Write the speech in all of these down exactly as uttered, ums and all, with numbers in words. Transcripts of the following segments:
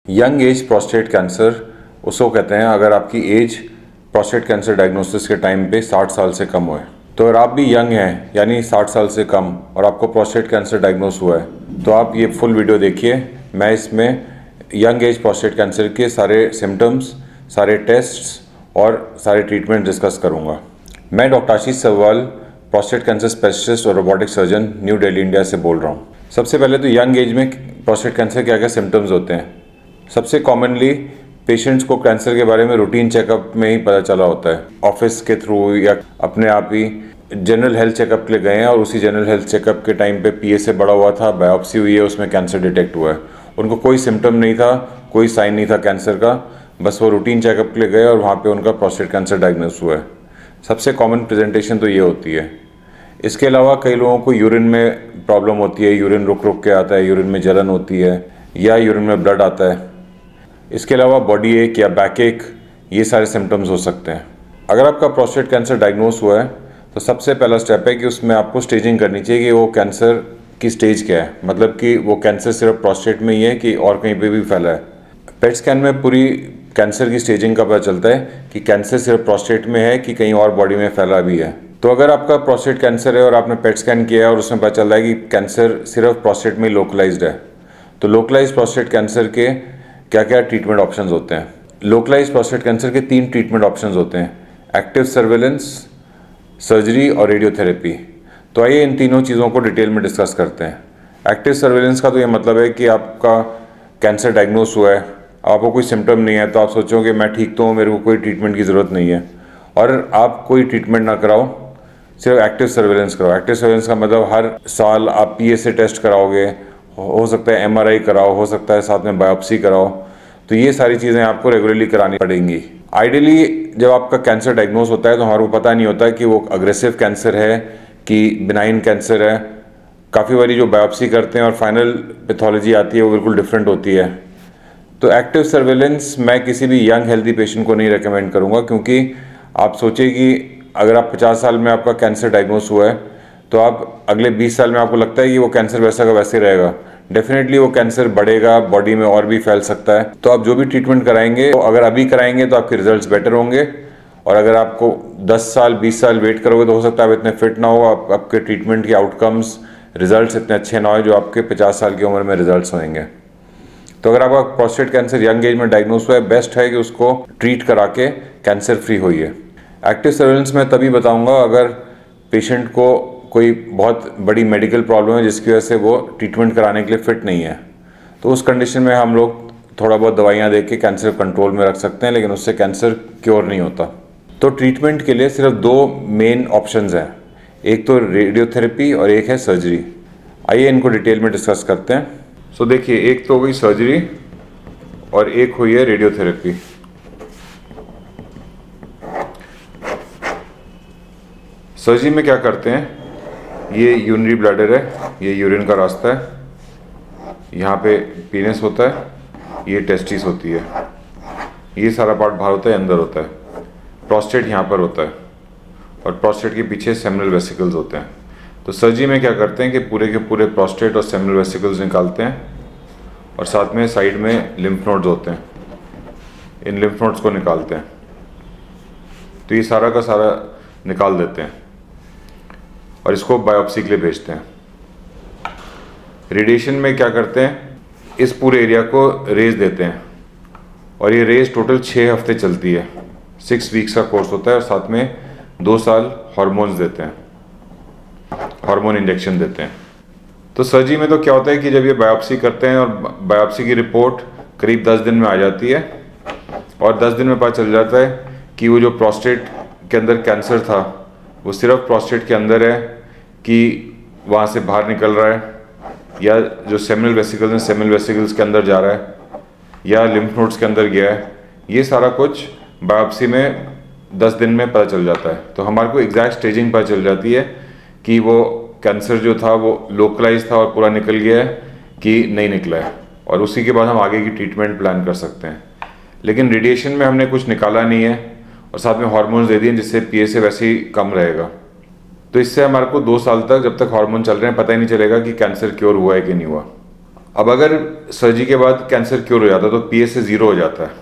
Young age prostate cancer उसको कहते हैं अगर आपकी एज प्रोस्टेट कैंसर डायग्नोसिस के टाइम पे साठ साल से कम होए। तो अगर आप भी यंग हैं यानी साठ साल से कम और आपको प्रोस्टेट कैंसर डायग्नोस हुआ है तो आप ये फुल वीडियो देखिए। मैं इसमें यंग एज प्रोस्टेट कैंसर के सारे सिम्टम्स, सारे टेस्ट्स और सारे ट्रीटमेंट डिस्कस करूँगा। मैं doctor Ashish Sabharwal, prostate cancer specialist और robotic surgeon, new Delhi, India से बोल रहा हूँ। सबसे पहले तो यंग एज में प्रोस्टेट कैंसर क्या क्या सिम्टम्स होते हैं। सबसे कॉमनली पेशेंट्स को कैंसर के बारे में रूटीन चेकअप में ही पता चला होता है, ऑफिस के थ्रू या अपने आप ही जनरल हेल्थ चेकअप के लिए गए हैं और उसी जनरल हेल्थ चेकअप के टाइम पे पी ए से बड़ा हुआ था, बायोप्सी हुई है, उसमें कैंसर डिटेक्ट हुआ है। उनको कोई सिम्टम नहीं था, कोई साइन नहीं था कैंसर का, बस वो रूटीन चेकअप के लिए गए और वहाँ पर उनका प्रोस्टेट कैंसर डायग्नोस हुआ है। सबसे कॉमन प्रेजेंटेशन तो ये होती है। इसके अलावा कई लोगों को यूरिन में प्रॉब्लम होती है, यूरिन रुक रुक के आता है, यूरिन में जलन होती है या यूरिन में ब्लड आता है। इसके अलावा बॉडी एक या बैक एक, ये सारे सिम्टम्स हो सकते हैं। अगर आपका प्रोस्टेट कैंसर डायग्नोस हुआ है तो सबसे पहला स्टेप है कि उसमें आपको स्टेजिंग करनी चाहिए कि वो कैंसर की स्टेज क्या है, मतलब कि वो कैंसर सिर्फ प्रोस्टेट में ही है कि और कहीं पे भी फैला है। पेट स्कैन में पूरी कैंसर की स्टेजिंग का पता चलता है कि कैंसर सिर्फ प्रोस्टेट में है कि कहीं और बॉडी में फैला भी है। तो अगर आपका प्रोस्टेट कैंसर है और आपने पेट स्कैन किया है और उसमें पता चल रहा है कि कैंसर सिर्फ प्रोस्टेट में लोकलाइज्ड है, तो लोकलाइज्ड प्रोस्टेट कैंसर के क्या क्या ट्रीटमेंट ऑप्शंस होते हैं। लोकलाइज्ड प्रोस्टेट कैंसर के तीन ट्रीटमेंट ऑप्शंस होते हैं, एक्टिव सर्वेलेंस, सर्जरी और रेडियोथेरेपी। तो आइए इन तीनों चीज़ों को डिटेल में डिस्कस करते हैं। एक्टिव सर्वेलेंस का तो ये मतलब है कि आपका कैंसर डायग्नोस हुआ है, आपको कोई सिम्टम नहीं है, तो आप सोचोगे मैं ठीक तो हूँ, मेरे को कोई ट्रीटमेंट की ज़रूरत नहीं है, और आप कोई ट्रीटमेंट ना कराओ, सिर्फ एक्टिव सर्वेलेंस कराओ। एक्टिव सर्वेलेंस का मतलब हर साल आप पी ए से टेस्ट कराओगे, हो सकता है एम आर आई कराओ, हो सकता है साथ में बायोप्सी कराओ। तो ये सारी चीज़ें आपको रेगुलरली करानी पड़ेंगी। आइडियली जब आपका कैंसर डायग्नोस होता है तो हमारे को पता नहीं होता कि वो अग्रेसिव कैंसर है कि बिनाइन कैंसर है। काफ़ी बारी जो बायोप्सी करते हैं और फाइनल पैथोलॉजी आती है वो बिल्कुल डिफरेंट होती है। तो एक्टिव सर्वेलेंस मैं किसी भी यंग हेल्दी पेशेंट को नहीं रेकमेंड करूँगा, क्योंकि आप सोचिए कि अगर आप पचास साल में आपका कैंसर डायग्नोस हुआ है तो आप अगले बीस साल में आपको लगता है कि वो कैंसर वैसा का वैसे रहेगा, डेफिनेटली वो कैंसर बढ़ेगा, बॉडी में और भी फैल सकता है। तो आप जो भी ट्रीटमेंट कराएंगे, तो अगर अभी कराएंगे तो आपके रिजल्ट्स बेटर होंगे, और अगर आपको दस साल बीस साल वेट करोगे तो हो सकता है आप इतने फिट ना हो, आप, आपके ट्रीटमेंट के आउटकम्स रिजल्ट्स इतने अच्छे ना हो जो आपके पचास साल की उम्र में रिजल्ट्स होंगे। तो अगर आपका प्रोस्टेट कैंसर यंग एज में डायग्नोस हुआ है, बेस्ट है कि उसको ट्रीट करा के कैंसर फ्री होइए। एक्टिव सर्वेलेंस में तभी बताऊंगा अगर पेशेंट को कोई बहुत बड़ी मेडिकल प्रॉब्लम है जिसकी वजह से वो ट्रीटमेंट कराने के लिए फिट नहीं है। तो उस कंडीशन में हम लोग थोड़ा बहुत दवाइयाँ दे के कैंसर कंट्रोल में रख सकते हैं, लेकिन उससे कैंसर क्योर नहीं होता। तो ट्रीटमेंट के लिए सिर्फ दो मेन ऑप्शंस हैं, एक तो रेडियोथेरेपी और एक है सर्जरी। आइए इनको डिटेल में डिस्कस करते हैं। सो so, देखिए, एक तो हो गई सर्जरी और एक हुई है रेडियोथेरेपी। सर्जरी में क्या करते हैं, ये यूरिनरी ब्लैडर है, ये यूरिन का रास्ता है, यहाँ पे पीनस होता है, ये टेस्टिस होती है, ये सारा पार्ट बाहर होता है, अंदर होता है। प्रोस्टेट यहाँ पर होता है और प्रोस्टेट के पीछे सेमिनल वेसिकल्स होते हैं। तो सर्जरी में क्या करते हैं कि पूरे के पूरे प्रोस्टेट और सेमिनल वेसिकल्स निकालते हैं और साथ में साइड में लिम्फ नोड्स होते हैं, इन लिम्फ नोड्स को निकालते हैं। तो ये सारा का सारा निकाल देते हैं और इसको बायोप्सी के लिए भेजते हैं। रेडिएशन में क्या करते हैं, इस पूरे एरिया को रेज देते हैं और ये रेज टोटल छः हफ्ते चलती है, सिक्स वीक्स का कोर्स होता है, और साथ में दो साल हार्मोन्स देते हैं, हार्मोन इंजेक्शन देते हैं। तो सर्जरी में तो क्या होता है कि जब ये बायोप्सी करते हैं और बायोप्सी की रिपोर्ट करीब दस दिन में आ जाती है और दस दिन में पता चल जाता है कि वो जो प्रोस्टेट के अंदर कैंसर था वो सिर्फ प्रोस्टेट के अंदर है कि वहाँ से बाहर निकल रहा है, या जो सेमिनल वेसिकल्स हैं सेमिनल वेसिकल्स के अंदर जा रहा है, या लिम्फ नोड्स के अंदर गया है। ये सारा कुछ बायोप्सी में दस दिन में पता चल जाता है। तो हमारे को एग्जैक्ट स्टेजिंग पता चल जाती है कि वो कैंसर जो था वो लोकलाइज था और पूरा निकल गया है कि नहीं निकला है, और उसी के बाद हम आगे की ट्रीटमेंट प्लान कर सकते हैं। लेकिन रेडिएशन में हमने कुछ निकाला नहीं है और साथ में हार्मोन्स दे दिए जिससे पी ए से वैसे ही कम रहेगा। तो इससे हमारे को दो साल तक जब तक हार्मोन चल रहे हैं पता ही नहीं चलेगा कि कैंसर क्योर हुआ है कि नहीं हुआ। अब अगर सर्जरी के बाद कैंसर क्योर हो जाता है तो पी एस ए ज़ीरो हो जाता है,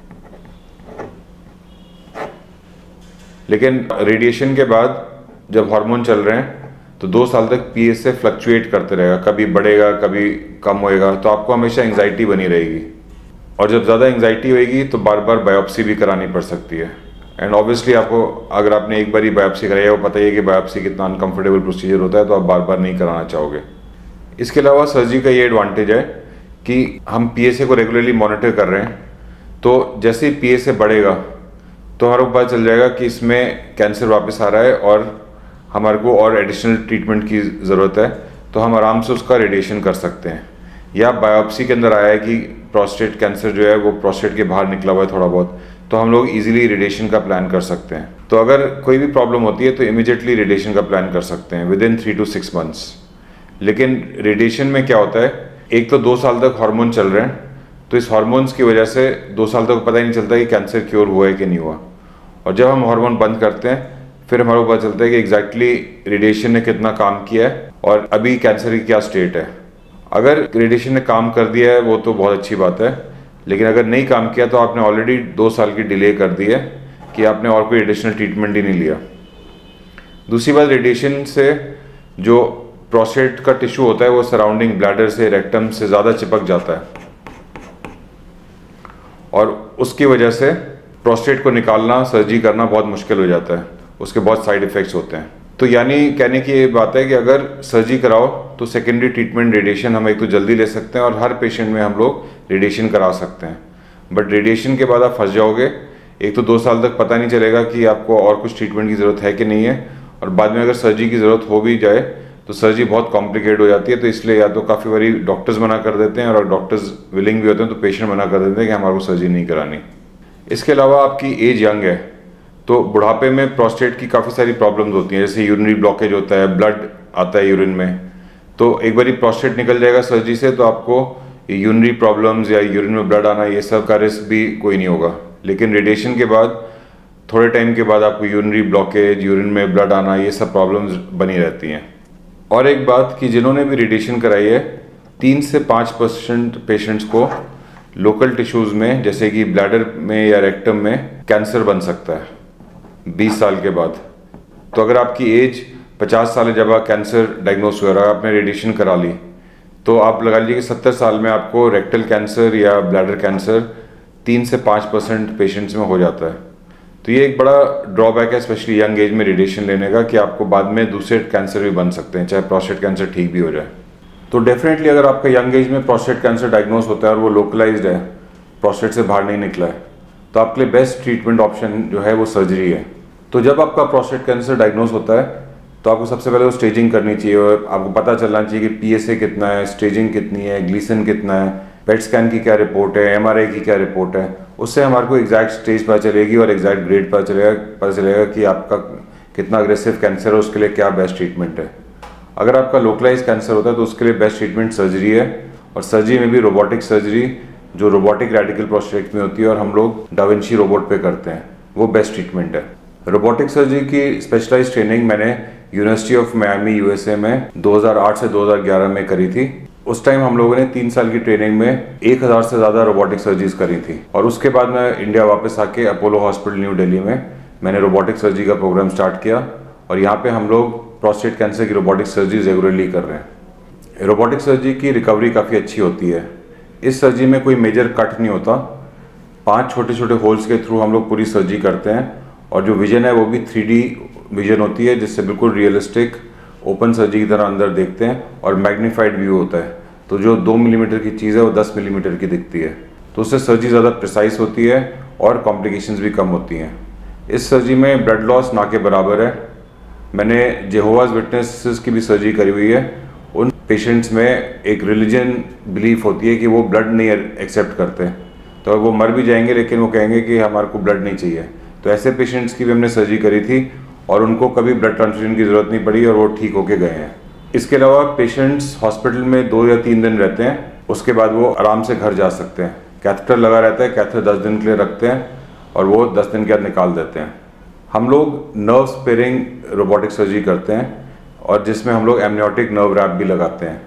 लेकिन रेडिएशन के बाद जब हार्मोन चल रहे हैं तो दो साल तक पी एस ए फ्लक्चुएट करते रहेगा, कभी बढ़ेगा कभी कम होएगा, तो आपको हमेशा एंग्जाइटी बनी रहेगी। और जब ज़्यादा एंग्जाइटी होएगी तो बार बार बायोप्सी भी करानी पड़ सकती है। एंड ऑब्वियसली आपको, अगर आपने एक बार ही बायोप्सी कराई है, वो पता ही है कि बायोप्सी कितना अनकंफर्टेबल प्रोसीजर होता है, तो आप बार बार नहीं कराना चाहोगे। इसके अलावा सर्जरी का ये एडवांटेज है कि हम पी एस ए को रेगुलरली मॉनिटर कर रहे हैं, तो जैसे ही पी एस ए बढ़ेगा तो हमारे को पता चल जाएगा कि इसमें कैंसर वापस आ रहा है और हमारे को और एडिशनल ट्रीटमेंट की ज़रूरत है, तो हम आराम से उसका रेडिएशन कर सकते हैं। या बायोप्सी के अंदर आया है कि प्रोस्टेट कैंसर जो है वो प्रोस्टेट के बाहर निकला हुआ है थोड़ा बहुत, तो हम लोग इजीली रेडिएशन का प्लान कर सकते हैं। तो अगर कोई भी प्रॉब्लम होती है तो इमीडिएटली रेडिएशन का प्लान कर सकते हैं within three to six months. लेकिन रेडिएशन में क्या होता है, एक तो दो साल तक हार्मोन चल रहे हैं, तो इस हार्मोन्स की वजह से दो साल तक पता ही नहीं चलता कि कैंसर क्योर हुआ है कि नहीं हुआ। और जब हम हार्मोन बंद करते हैं फिर हमारे को पता चलता है कि एग्जैक्टली रेडिएशन ने कितना काम किया है और अभी कैंसर की क्या स्टेट है। अगर रेडिएशन ने काम कर दिया है वो तो बहुत अच्छी बात है, लेकिन अगर नहीं काम किया तो आपने ऑलरेडी दो साल की डिले कर दी है कि आपने और कोई एडिशनल ट्रीटमेंट ही नहीं लिया। दूसरी बात, रेडिएशन से जो प्रोस्टेट का टिश्यू होता है वो सराउंडिंग ब्लैडर से, रेक्टम से ज़्यादा चिपक जाता है और उसकी वजह से प्रोस्टेट को निकालना, सर्जरी करना बहुत मुश्किल हो जाता है, उसके बहुत साइड इफ़ेक्ट्स होते हैं। तो यानी कहने की ये बात है कि अगर सर्जरी कराओ तो सेकेंडरी ट्रीटमेंट रेडिएशन हम एक तो जल्दी ले सकते हैं और हर पेशेंट में हम लोग रेडिएशन करा सकते हैं। बट रेडिएशन के बाद आप फंस जाओगे, एक तो दो साल तक पता नहीं चलेगा कि आपको और कुछ ट्रीटमेंट की ज़रूरत है कि नहीं है, और बाद में अगर सर्जरी की ज़रूरत हो भी जाए तो सर्जरी बहुत कॉम्प्लिकेट हो जाती है। तो इसलिए या तो काफ़ी बारी डॉक्टर्स मना कर देते हैं, और डॉक्टर्स विलिंग भी होते हैं तो पेशेंट मना कर देते हैं कि हमारे को सर्जरी नहीं करानी। इसके अलावा आपकी एज यंग है तो बुढ़ापे में प्रोस्टेट की काफ़ी सारी प्रॉब्लम्स होती हैं, जैसे यूरिनरी ब्लॉकेज होता है, ब्लड आता है यूरिन में, तो एक बार प्रोस्टेट निकल जाएगा सर्जरी से तो आपको यूरिनरी प्रॉब्लम्स या यूरिन में ब्लड आना ये सब का रिस्क भी कोई नहीं होगा। लेकिन रेडिएशन के बाद थोड़े टाइम के बाद आपको यूरिनरी ब्लॉकेज, यूरिन में ब्लड आना, ये सब प्रॉब्लम्स बनी रहती हैं। और एक बात कि जिन्होंने भी रेडिएशन कराई है, तीन से पाँच परसेंट पेशेंट्स को लोकल टिश्यूज़ में जैसे कि ब्लैडर में या रेक्टम में कैंसर बन सकता है बीस साल के बाद। तो अगर आपकी एज पचास साल है जब आप कैंसर डायग्नोस हुआ और आपने रेडिएशन करा ली, तो आप लगा लीजिए कि सत्तर साल में आपको रेक्टल कैंसर या ब्लैडर कैंसर तीन से पाँच परसेंट पेशेंट्स में हो जाता है। तो ये एक बड़ा ड्रॉबैक है स्पेशली यंग एज में रेडिएशन लेने का, कि आपको बाद में दूसरे कैंसर भी बन सकते हैं, चाहे प्रोस्टेट कैंसर ठीक भी हो जाए। तो डेफिनेटली अगर आपका यंग एज में प्रोस्टेट कैंसर डायग्नोस होता है और वो लोकलाइज्ड है, प्रोस्टेट से बाहर नहीं निकला है, तो आपके लिए बेस्ट ट्रीटमेंट ऑप्शन जो है वो सर्जरी है। तो जब आपका प्रोस्टेट कैंसर डायग्नोस होता है तो आपको सबसे पहले वो स्टेजिंग करनी चाहिए, और आपको पता चलना चाहिए कि पी एस ए कितना है, स्टेजिंग कितनी है, ग्लीसन कितना है, पेट स्कैन की क्या रिपोर्ट है, एम आर आई की क्या रिपोर्ट है। उससे हमारे को एग्जैक्ट स्टेज पता चलेगी और एग्जैक्ट ग्रेड पता चलेगा पता चलेगा कि आपका कितना अग्रेसिव कैंसर है, उसके लिए क्या बेस्ट ट्रीटमेंट है। अगर आपका लोकलाइज कैंसर होता है तो उसके लिए बेस्ट ट्रीटमेंट सर्जरी है, और सर्जरी में भी रोबोटिक सर्जरी जो रोबोटिक रेडिकल प्रोस्टेक्टमी होती है और हम लोग डा विंची रोबोट पे करते हैं, वो बेस्ट ट्रीटमेंट है। रोबोटिक सर्जरी की स्पेशलाइज ट्रेनिंग मैंने यूनिवर्सिटी ऑफ मियामी यूएसए में दो हज़ार आठ से दो हज़ार ग्यारह में करी थी। उस टाइम हम लोगों ने तीन साल की ट्रेनिंग में एक हज़ार से ज़्यादा रोबोटिक सर्जरीज करी थी, और उसके बाद मैं इंडिया वापस आके अपोलो हॉस्पिटल न्यू दिल्ली में मैंने रोबोटिक सर्जरी का प्रोग्राम स्टार्ट किया, और यहाँ पे हम लोग प्रोस्टेट कैंसर की रोबोटिक सर्जरी रेगुलरली कर रहे हैं। रोबोटिक सर्जरी की रिकवरी काफ़ी अच्छी होती है। इस सर्जरी में कोई मेजर कट नहीं होता, पाँच छोटे छोटे होल्स के थ्रू हम लोग पूरी सर्जरी करते हैं, और जो विजन है वो भी थ्री डी विजन होती है, जिससे बिल्कुल रियलिस्टिक ओपन सर्जरी की तरह अंदर देखते हैं, और मैग्नीफाइड व्यू होता है, तो जो दो मिलीमीटर की चीज़ है वो दस मिलीमीटर की दिखती है, तो उससे सर्जरी ज़्यादा प्रिसाइज होती है और कॉम्प्लिकेशंस भी कम होती हैं। इस सर्जरी में ब्लड लॉस ना के बराबर है। मैंने जेहोवाज विटनेसेस की भी सर्जरी करी हुई है। उन पेशेंट्स में एक रिलीजन बिलीफ होती है कि वो ब्लड नहीं एक्सेप्ट करते, तो वो मर भी जाएंगे लेकिन वो कहेंगे कि हमारे को ब्लड नहीं चाहिए। तो ऐसे पेशेंट्स की भी हमने सर्जरी करी थी और उनको कभी ब्लड ट्रांसफ्यूजन की ज़रूरत नहीं पड़ी और वो ठीक होके गए हैं। इसके अलावा पेशेंट्स हॉस्पिटल में दो या तीन दिन रहते हैं, उसके बाद वो आराम से घर जा सकते हैं। कैथेटर लगा रहता है, कैथेटर दस दिन के लिए रखते हैं और वो दस दिन के बाद निकाल देते हैं। हम लोग नर्व स्पेयरिंग रोबोटिक सर्जरी करते हैं, और जिसमें हम लोग एमनियोटिक नर्व रैप भी लगाते हैं।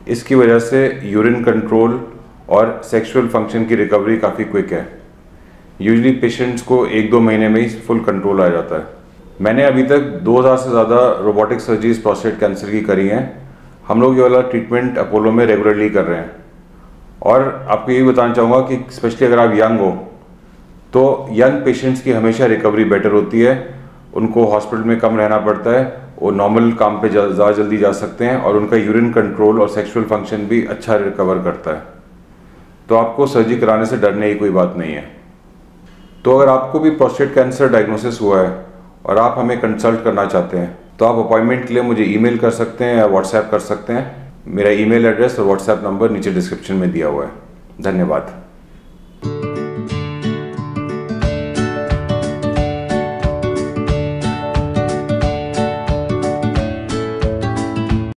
इसकी वजह से यूरिन कंट्रोल और सेक्सुअल फंक्शन की रिकवरी काफ़ी क्विक है। यूजली पेशेंट्स को एक दो महीने में ही फुल कंट्रोल आ जाता है। मैंने अभी तक दो हज़ार से ज़्यादा रोबोटिक सर्जरीज प्रोस्टेट कैंसर की करी हैं। हम लोग ये वाला ट्रीटमेंट अपोलो में रेगुलरली कर रहे हैं। और आपको ये बताना चाहूँगा कि स्पेशली अगर आप यंग हो तो यंग पेशेंट्स की हमेशा रिकवरी बेटर होती है। उनको हॉस्पिटल में कम रहना पड़ता है, वो नॉर्मल काम पे ज़्यादा जल्दी जा सकते हैं और उनका यूरिन कंट्रोल और सेक्सुअल फंक्शन भी अच्छा रिकवर करता है। तो आपको सर्जरी कराने से डरने की कोई बात नहीं है। तो अगर आपको भी प्रोस्टेट कैंसर डायग्नोसिस हुआ है और आप हमें कंसल्ट करना चाहते हैं तो आप अपॉइंटमेंट के लिए मुझे ईमेल कर सकते हैं या व्हाट्सएप कर सकते हैं। मेरा ईमेल एड्रेस और व्हाट्सएप नंबर नीचे डिस्क्रिप्शन में दिया हुआ है। धन्यवाद।